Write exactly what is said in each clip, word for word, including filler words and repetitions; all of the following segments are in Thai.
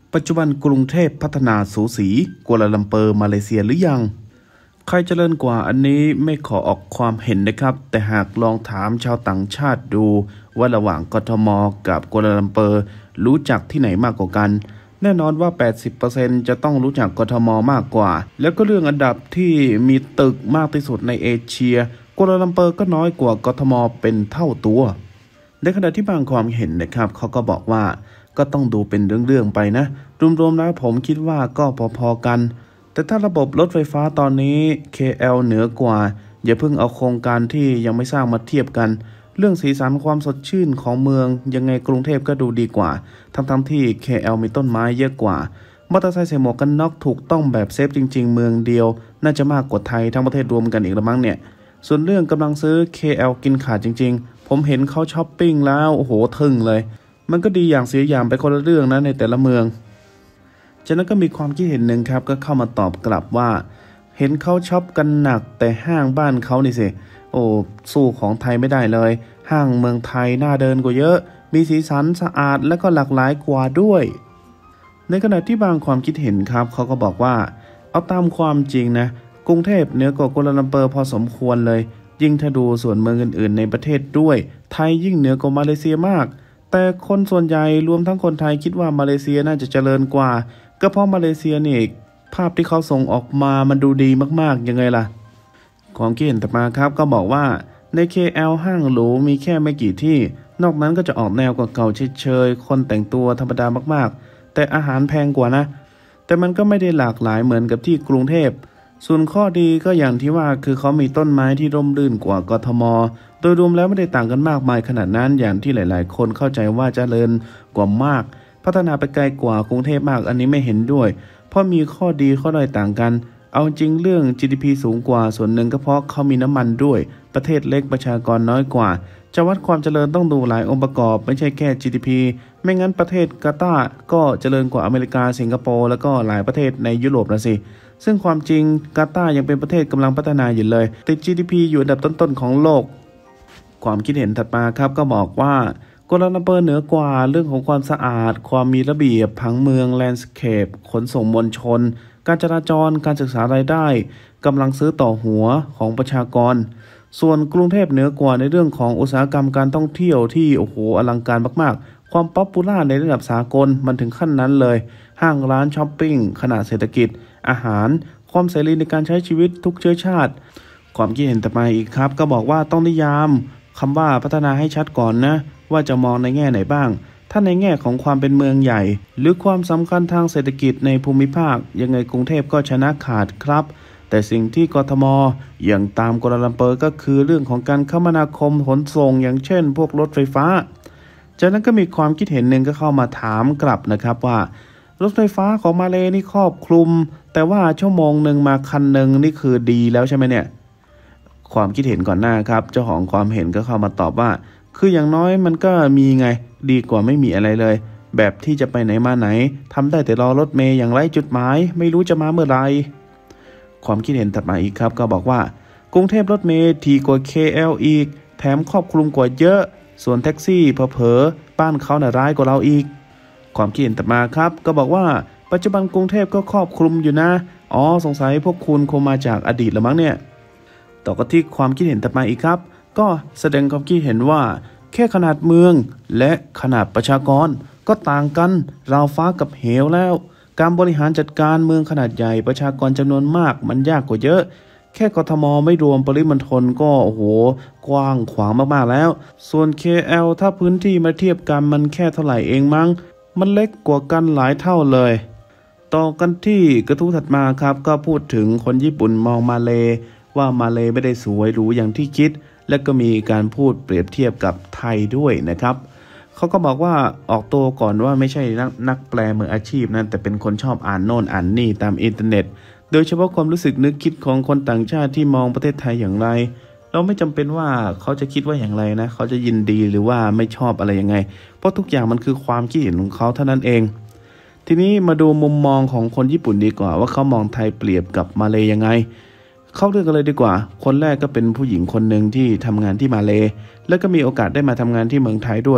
ปัจจุบันกรุงเทพพัฒนาสูสีกัวลาลัมเปอร์มาเลเซียหรือยังใครเจริญกว่าอันนี้ไม่ขอออกความเห็นนะครับแต่หากลองถามชาวต่างชาติดูว่าระหว่างกทมกับกัวลาลัมเปอร์รู้จักที่ไหนมากกว่ากันแน่นอนว่า แปดสิบเปอร์เซ็นต์ จะต้องรู้จักกทมมากกว่าแล้วก็เรื่องอันดับที่มีตึกมากที่สุดในเอเชียกัวลาลัมเปอร์ก็น้อยกว่ากทมเป็นเท่าตัวในขณะที่บางความเห็นนะครับเขาก็บอกว่าก็ต้องดูเป็นเรื่องๆไปนะรวมๆแล้วผมคิดว่าก็พอๆกันแต่ถ้าระบบรถไฟฟ้าตอนนี้ เค แอล เหนือกว่าอย่าเพิ่งเอาโครงการที่ยังไม่สร้างมาเทียบกันเรื่องสีสันความสดชื่นของเมืองยังไงกรุงเทพก็ดูดีกว่าทั้งๆที่ เค แอล มีต้นไม้เยอะกว่ามอเตอร์ไซค์ใส่หมวกกันน็อกถูกต้องแบบเซฟจริงๆเมืองเดียวน่าจะมากกว่าไทยทั้งประเทศรวมกันอีกละมั้งเนี่ยส่วนเรื่องกำลังซื้อ เค แอล กินขาดจริงๆผมเห็นเขาช้อปปิ้งแล้วโอ้โหทึ่งเลยมันก็ดีอย่างเสียอย่างไปคนละเรื่องนะในแต่ละเมืองจากนั้นก็มีความคิดเห็นหนึ่งครับก็เข้ามาตอบกลับว่าเห็นเขาช็อปกันหนักแต่ห้างบ้านเขานี่สิโอ้สู้ของไทยไม่ได้เลยห้างเมืองไทยน่าเดินกว่าเยอะมีสีสันสะอาดและก็หลากหลายกว่าด้วยในขณะที่บางความคิดเห็นครับเขาก็บอกว่าเอาตามความจริงนะกรุงเทพเหนือกว่ากัวลาลัมเปอร์พอสมควรเลยยิ่งถ้าดูส่วนเมืองอื่นๆในประเทศด้วยไทยยิ่งเหนือกว่ามาเลเซียมากแต่คนส่วนใหญ่รวมทั้งคนไทยคิดว่ามาเลเซียน่าจะเจริญกว่าก็เพราะมาเลเซียนี่ภาพที่เขาส่งออกมามันดูดีมากๆยังไงล่ะความคิดเห็นต่อมาครับก็บอกว่าใน เค แอล ห้างหรูมีแค่ไม่กี่ที่นอกนั้นก็จะออกแนวเก่าๆเฉยๆคนแต่งตัวธรรมดามากๆแต่อาหารแพงกว่านะแต่มันก็ไม่ได้หลากหลายเหมือนกับที่กรุงเทพส่วนข้อดีก็อย่างที่ว่าคือเขามีต้นไม้ที่ร่มรื่นกว่ากทมโดยรวมแล้วไม่ได้ต่างกันมากมายขนาดนั้นอย่างที่หลายๆคนเข้าใจว่าเจริญกว่ามากพัฒนาไปไกลกว่ากรุงเทพมากอันนี้ไม่เห็นด้วยเพราะมีข้อดีข้อด้อยต่างกันเอาจริงเรื่อง จี ดี พี สูงกว่าส่วนหนึ่งก็เพราะเขามีน้ำมันด้วยประเทศเล็กประชากรน้อยกว่าจะวัดความเจริญต้องดูหลายองค์ประกอบไม่ใช่แค่ จี ดี พี ไม่งั้นประเทศกาตาร์ก็เจริญกว่าอเมริกาสิงคโปร์แล้วก็หลายประเทศในยุโรปนะสิซึ่งความจริงกาตาร์ยังเป็นประเทศกำลังพัฒนาอยู่เลยติด จี ดี พี อยู่อันดับต้นๆของโลกความคิดเห็นถัดมาครับก็บอกว่ากัวลาลัมเปอร์เหนือกว่าเรื่องของความสะอาดความมีระเบียบผังเมืองแลนด์สเคปขนส่งมวลชนการจราจรการศึกษารายได้กำลังซื้อต่อหัวของประชากรส่วนกรุงเทพเหนือกว่าในเรื่องของอุตสาหกรรมการท่องเที่ยวที่โอ้โหอลังการมากๆความป๊อปปูล่าในระดับสากลมันถึงขั้นนั้นเลยห้างร้านช้อปปิ้งขนาดเศรษฐกิจอาหารความเสรีในการใช้ชีวิตทุกเชื้อชาติความคิดเห็นต่อมาอีกครับก็บอกว่าต้องนิยามคำว่าพัฒนาให้ชัดก่อนนะว่าจะมองในแง่ไหนบ้างถ้าในแง่ของความเป็นเมืองใหญ่หรือความสำคัญทางเศรษฐกิจในภูมิภาคยังไงกรุงเทพก็ชนะขาดครับแต่สิ่งที่กทมอย่างตามกัวลาลัมเปอร์ก็คือเรื่องของการคมนาคมขนส่งอย่างเช่นพวกรถไฟฟ้าจากนั้นก็มีความคิดเห็นหนึ่งก็เข้ามาถามกลับนะครับว่ารถไฟฟ้าของมาเลนี่ครอบคลุมแต่ว่าชั่วโมงหนึ่งมาคันหนึ่งนี่คือดีแล้วใช่ไหมเนี่ยความคิดเห็นก่อนหน้าครับเจ้าของความเห็นก็เข้ามาตอบว่าคืออย่างน้อยมันก็มีไงดีกว่าไม่มีอะไรเลยแบบที่จะไปไหนมาไหนทำได้แต่รอรถเมย์อย่างไร้จุดหมายไม่รู้จะมาเมื่อไรความคิดเห็นถัดมาอีกครับก็บอกว่ากรุงเทพรถเมล์ทีกว่า เค แอล อีกแถมครอบคลุมกว่าเยอะส่วนแท็กซี่เผลอๆบ้านเขาน่ะร้ายกว่าเราอีกความคิดเห็นถัดมาครับก็บอกว่าปัจจุบันกรุงเทพก็ครอบคลุมอยู่นะอ๋อสงสัยพวกคุณคงมาจากอดีตละมั้งเนี่ยต่อกันที่ความคิดเห็นถัดมาอีกครับก็แสดงความคิดเห็นว่าแค่ขนาดเมืองและขนาดประชากรก็ต่างกันราวฟ้ากับเหวแล้วการบริหารจัดการเมืองขนาดใหญ่ประชากรจำนวนมากมันยากกว่าเยอะแค่กทมไม่รวมปริมณฑลก็โอ้โหกว้างขวางมากๆแล้วส่วน เค แอล ถ้าพื้นที่มาเทียบกันมันแค่เท่าไหร่เองมั้งมันเล็กกว่ากันหลายเท่าเลยต่อกันที่กระทู้ถัดมาครับก็พูดถึงคนญี่ปุ่นมองมาเลว่ามาเลไม่ได้สวยหรูอย่างที่คิดและก็มีการพูดเปรียบเทียบกับไทยด้วยนะครับเขาก็บอกว่าออกตัวก่อนว่าไม่ใช่นักนักแปลมืออาชีพนะแต่เป็นคนชอบอ่านโน่นอ่านนี่ตามอินเทอร์เน็ตโดยเฉพาะความรู้สึกนึกคิดของคนต่างชาติที่มองประเทศไทยอย่างไรเราไม่จำเป็นว่าเขาจะคิดว่าอย่างไรนะเขาจะยินดีหรือว่าไม่ชอบอะไรยังไงเพราะทุกอย่างมันคือความคิดเห็นของเขาเท่านั้นเองทีนี้มาดูมุมมองของคนญี่ปุ่นดีกว่าว่าเขามองไทยเปรียบกับมาเลย์ยังไงเข้าเรื่องกันเลยดีกว่าคนแรกก็เป็นผู้หญิงคนหนึ่งที่ทำงานที่มาเลย์แล้วก็มีโอกาสได้มาทำงานที่เมืองไทยด้วย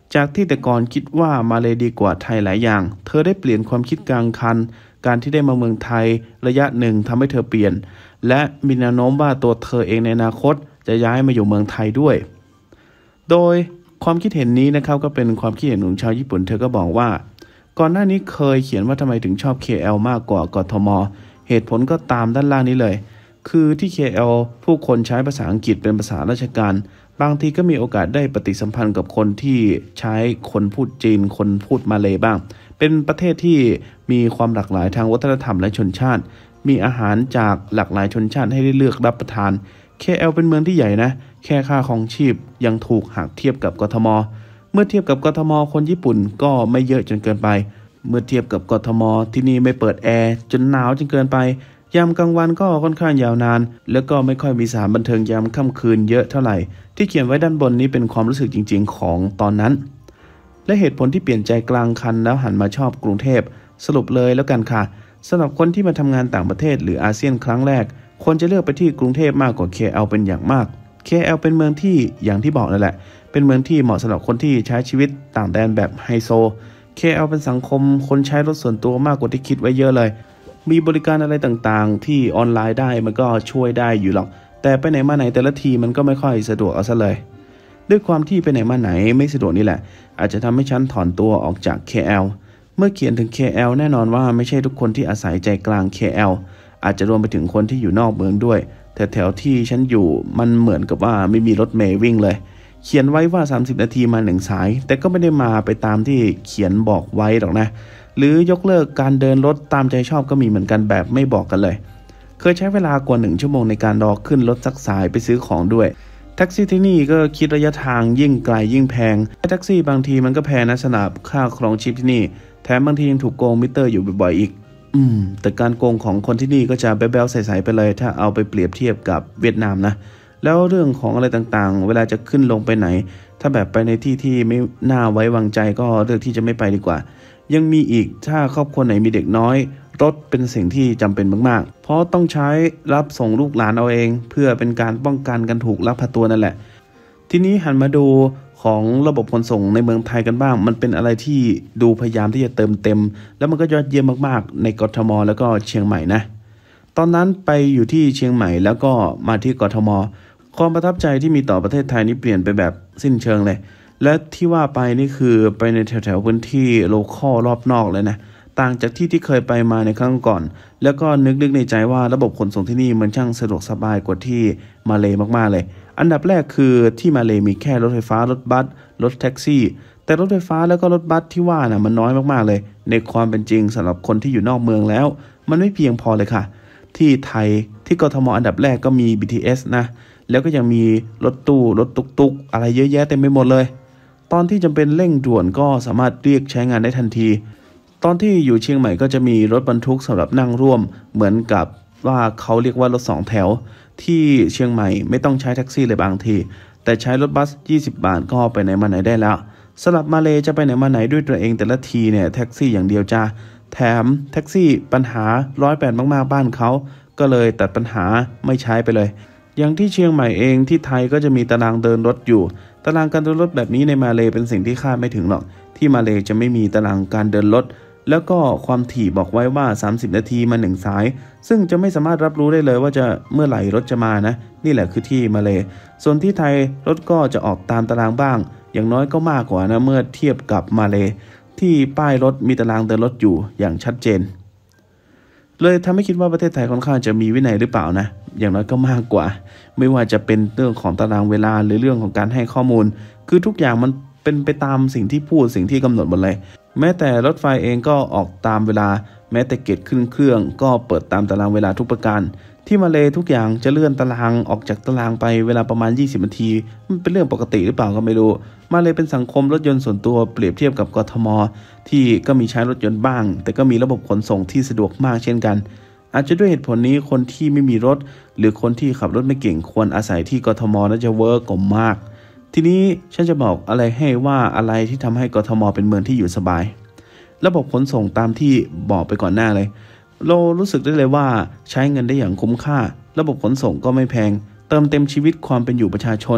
จากที่แต่ก่อนคิดว่ามาเลดีกว่าไทยหลายอย่างเธอได้เปลี่ยนความคิดกลางคันการที่ได้มาเมืองไทยระยะหนึ่งทำให้เธอเปลี่ยนและมีแนวโน้มว่าตัวเธอเองในอนาคตจะย้ายมาอยู่เมืองไทยด้วยโดยความคิดเห็นนี้นะครับก็เป็นความคิดเห็นของชาวญี่ปุ่นเธอก็บอกว่าก่อนหน้านี้เคยเขียนว่าทำไมถึงชอบ เค แอล มากกว่ากทม.เหตุผลก็ตามด้านล่างนี้เลยคือที่ เค แอล ผู้คนใช้ภาษาอังกฤษเป็นภาษาราชการบางทีก็มีโอกาสได้ปฏิสัมพันธ์กับคนที่ใช้คนพูดจีนคนพูดมาเลย์บ้างเป็นประเทศที่มีความหลากหลายทางวัฒนธรรมและชนชาติมีอาหารจากหลากหลายชนชาติให้ได้เลือกรับประทาน เค แอล เป็นเมืองที่ใหญ่นะแค่ค่าครองชีพยังถูกหากเทียบกับกทม.เมื่อเทียบกับกทม.คนญี่ปุ่นก็ไม่เยอะจนเกินไปเมื่อเทียบกับกทม.ที่นี่ไม่เปิดแอร์จนหนาวจนเกินไปยามกลางวันก็ค่อนข้างยาวนานแล้วก็ไม่ค่อยมีสถานบันเทิงยามค่ำคืนเยอะเท่าไหร่ที่เขียนไว้ด้านบนนี้เป็นความรู้สึกจริงๆของตอนนั้นและเหตุผลที่เปลี่ยนใจกลางคันแล้วหันมาชอบกรุงเทพสรุปเลยแล้วกันค่ะสำหรับคนที่มาทำงานต่างประเทศหรืออาเซียนครั้งแรกควรจะเลือกไปที่กรุงเทพมากกว่า เค แอล เป็นอย่างมาก เค แอล เป็นเมืองที่อย่างที่บอกนั่นแหละเป็นเมืองที่เหมาะสำหรับคนที่ใช้ชีวิตต่างแดนแบบไฮโซ เค แอล เป็นสังคมคนใช้รถส่วนตัวมากกว่าที่คิดไว้เยอะเลยมีบริการอะไรต่างๆที่ออนไลน์ได้มันก็ช่วยได้อยู่หรอกแต่ไปไหนมาไหนแต่ละทีมันก็ไม่ค่อยสะดวกเอาซะเลยด้วยความที่ไปไหนมาไหนไม่สะดวกนี่แหละอาจจะทำให้ฉันถอนตัวออกจาก เค แอล เมื่อเขียนถึง เค แอล แน่นอนว่าไม่ใช่ทุกคนที่อาศัยใจกลาง เค แอล อาจจะรวมไปถึงคนที่อยู่นอกเมืองด้วยแต่แถวที่ฉันอยู่มันเหมือนกับว่าไม่มีรถเมล์วิ่งเลยเขียนไว้ว่าสามสิบนาทีมาหนึ่งสายแต่ก็ไม่ได้มาไปตามที่เขียนบอกไว้หรอกนะหรือยกเลิกการเดินรถตามใจชอบก็มีเหมือนกันแบบไม่บอกกันเลยเคยใช้เวลากว่าหนึ่งชั่วโมงในการรอขึ้นรถสักสายไปซื้อของด้วยแท็กซี่ที่นี่ก็คิดระยะทางยิ่งไกลยิ่งแพงแท็กซี่บางทีมันก็แพงนะสำหรับค่าครองชีพที่นี่แถมบางทียังถูกโกงมิเตอร์อยู่บ่อยๆอีกอืมแต่การโกงของคนที่นี่ก็จะแบ๊วๆใสๆไปเลยถ้าเอาไปเปรียบเทียบกับเวียดนามนะแล้วเรื่องของอะไรต่างๆเวลาจะขึ้นลงไปไหนถ้าแบบไปในที่ที่ไม่น่าไว้วางใจก็เลือกที่จะไม่ไปดีกว่ายังมีอีกถ้าครอบครัวไหนมีเด็กน้อยรถเป็นสิ่งที่จำเป็นมากๆเพราะต้องใช้รับส่งลูกหลานเอาเองเพื่อเป็นการป้องกันการถูกลักพาตัวนั่นแหละทีนี้หันมาดูของระบบขนส่งในเมืองไทยกันบ้างมันเป็นอะไรที่ดูพยายามที่จะเติมเต็มแล้วมันก็ยอดเยี่ยมมากๆในกทมแล้วก็เชียงใหม่นะตอนนั้นไปอยู่ที่เชียงใหม่แล้วก็มาที่กทมความประทับใจที่มีต่อประเทศไทยนี่เปลี่ยนไปแบบสิ้นเชิงเลยและที่ว่าไปนี่คือไปในแถวๆพื้นที่โลคอลรอบนอกเลยนะต่างจากที่ที่เคยไปมาในครั้งก่อนแล้วก็นึกๆในใจว่าระบบขนส่งที่นี่มันช่างสะดวกสบายกว่าที่มาเลมากๆเลยอันดับแรกคือที่มาเลมีแค่รถไฟฟ้ารถบัสรถแท็กซี่แต่รถไฟฟ้าแล้วก็รถบัสที่ว่าน่ะมันน้อยมากๆเลยในความเป็นจริงสำหรับคนที่อยู่นอกเมืองแล้วมันไม่เพียงพอเลยค่ะที่ไทยที่กทมอันดับแรกก็มี บี ที เอส นะแล้วก็ยังมีรถตู้รถตุกๆอะไรเยอะแยะเต็มไปหมดเลยตอนที่จำเป็นเร่งด่วนก็สามารถเรียกใช้งานได้ทันทีตอนที่อยู่เชียงใหม่ก็จะมีรถบรรทุกสำหรับนั่งร่วมเหมือนกับว่าเขาเรียกว่ารถสองแถวที่เชียงใหม่ไม่ต้องใช้แท็กซี่เลยบางทีแต่ใช้รถบัสยี่สิบบาทก็ไปไหนมาไหนได้แล้วสำหรับมาเลจะไปไหนมาไหนด้วยตัวเองแต่ละทีเนี่ยแท็กซี่อย่างเดียวจ้าแถมแท็กซี่ปัญหาร้อยแปดมากๆบ้านเขาก็เลยตัดปัญหาไม่ใช้ไปเลยอย่างที่เชียงใหม่เองที่ไทยก็จะมีตารางเดินรถอยู่ตารางการเดินรถแบบนี้ในมาเลเป็นสิ่งที่คาดไม่ถึงหรอกที่มาเลจะไม่มีตารางการเดินรถแล้วก็ความถี่บอกไว้ว่าสามสิบนาทีมาหนึ่งสายซึ่งจะไม่สามารถรับรู้ได้เลยว่าจะเมื่อไหร่รถจะมานะนี่แหละคือที่มาเลส่วนที่ไทยรถก็จะออกตามตารางบ้างอย่างน้อยก็มากกว่านะเมื่อเทียบกับมาเลที่ป้ายรถมีตารางเดินรถอยู่อย่างชัดเจนเลยทำให้คิดว่าประเทศไทยค่อนข้างจะมีวินัยหรือเปล่านะอย่างน้อยก็มากกว่าไม่ว่าจะเป็นเรื่องของตารางเวลาหรือเรื่องของการให้ข้อมูลคือทุกอย่างมันเป็นไปตามสิ่งที่พูดสิ่งที่กำหนดหมดเลยแม้แต่รถไฟเองก็ออกตามเวลาแม้แต่เกตขึ้นเครื่องก็เปิดตามตารางเวลาทุกประการที่มาเลทุกอย่างจะเลื่อนตารางออกจากตารางไปเวลาประมาณยี่สิบนาทีมันเป็นเรื่องปกติหรือเปล่าก็ไม่รู้มาเลเป็นสังคมรถยนต์ส่วนตัวเปรียบเทียบกับกทมที่ก็มีใช้รถยนต์บ้างแต่ก็มีระบบขนส่งที่สะดวกมากเช่นกันอาจจะด้วยเหตุผลนี้คนที่ไม่มีรถหรือคนที่ขับรถไม่เก่งควรอาศัยที่กทมน่าจะเวิร์กกว่ามากทีนี้ฉันจะบอกอะไรให้ว่าอะไรที่ทำให้กทมเป็นเมืองที่อยู่สบายระบบขนส่งตามที่บอกไปก่อนหน้าเลยเรารู้สึกได้เลยว่าใช้เงินได้อย่างคุ้มค่าระบบขนส่งก็ไม่แพงเติมเต็มชีวิตความเป็นอยู่ประชาชน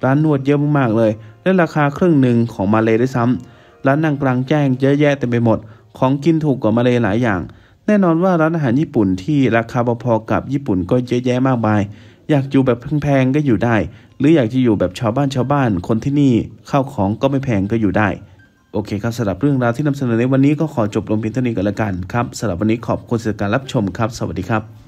ร้านนวดเยอะมากๆเลยและราคาครึ่งหนึ่งของมาเลด้วยซ้ำร้านนั่งกลางแจ้งเยอะแยะเต็มไปหมดของกินถูกกว่ามาเลหลายอย่างแน่นอนว่าร้านอาหารญี่ปุ่นที่ราคาพอๆกับญี่ปุ่นก็เยอะแยะมากมายอยากอยู่แบบแพงๆก็อยู่ได้หรืออยากจะอยู่แบบชาวบ้านชาวบ้านคนที่นี่ข้าวของก็ไม่แพงก็อยู่ได้โอเคครับสำหรับเรื่องราวที่นำเสนอในวันนี้ก็ขอจบลงเพียงเท่านี้ก่อนละกันครับสำหรับวันนี้ขอบคุณสำหรับการรับชมครับสวัสดีครับ